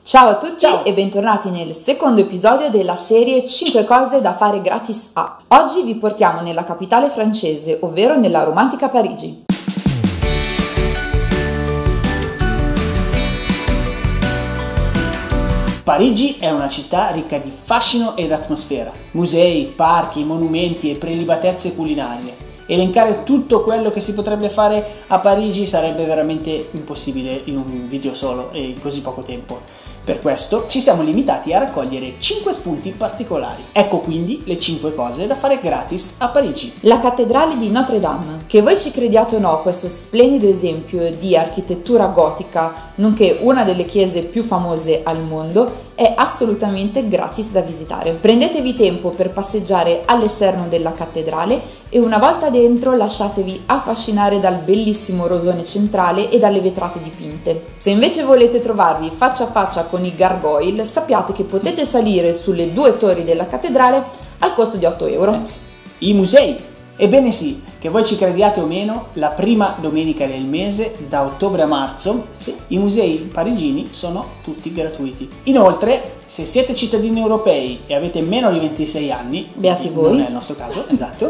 Ciao a tutti. Ciao. E bentornati nel secondo episodio della serie 5 cose da fare gratis a. Oggi vi portiamo nella capitale francese, ovvero nella romantica Parigi. Parigi è una città ricca di fascino ed atmosfera, musei, parchi, monumenti e prelibatezze culinarie. Elencare tutto quello che si potrebbe fare a Parigi sarebbe veramente impossibile in un video solo e in così poco tempo. Per questo ci siamo limitati a raccogliere 5 spunti particolari. Ecco quindi le 5 cose da fare gratis a Parigi. La cattedrale di Notre Dame. Che voi ci crediate o no, questo splendido esempio di architettura gotica, nonché una delle chiese più famose al mondo, è assolutamente gratis da visitare. Prendetevi tempo per passeggiare all'esterno della cattedrale e una volta dentro lasciatevi affascinare dal bellissimo rosone centrale e dalle vetrate dipinte. Se invece volete trovarvi faccia a faccia con i gargoyle, sappiate che potete salire sulle 2 torri della cattedrale al costo di 8 euro. Sì. I musei. Ebbene sì, che voi ci crediate o meno, la prima domenica del mese, da ottobre a marzo, i musei parigini sono tutti gratuiti. Inoltre, se siete cittadini europei e avete meno di 26 anni, beati voi, non è il nostro caso, esatto,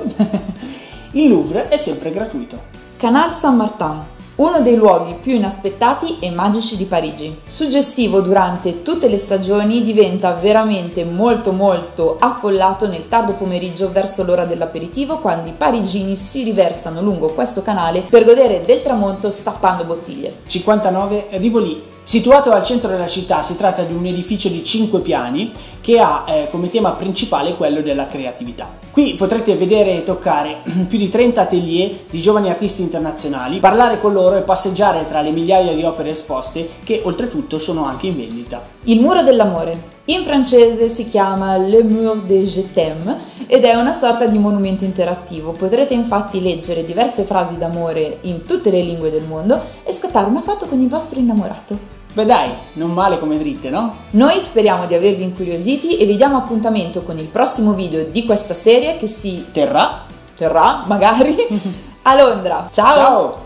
il Louvre è sempre gratuito. Canal Saint-Martin. Uno dei luoghi più inaspettati e magici di Parigi. Suggestivo durante tutte le stagioni, diventa veramente molto affollato nel tardo pomeriggio verso l'ora dell'aperitivo, quando i parigini si riversano lungo questo canale per godere del tramonto stappando bottiglie. 59 Rivoli. Situato al centro della città, si tratta di un edificio di 5 piani che ha come tema principale quello della creatività. Qui potrete vedere e toccare più di 30 atelier di giovani artisti internazionali, parlare con loro e passeggiare tra le migliaia di opere esposte che oltretutto sono anche in vendita. Il muro dell'amore. In francese si chiama Le Mur de Je t'aime ed è una sorta di monumento interattivo. Potrete infatti leggere diverse frasi d'amore in tutte le lingue del mondo e scattare una foto con il vostro innamorato. Beh dai, non male come dritte, no? Noi speriamo di avervi incuriositi e vi diamo appuntamento con il prossimo video di questa serie che si terrà magari a Londra. Ciao! Ciao!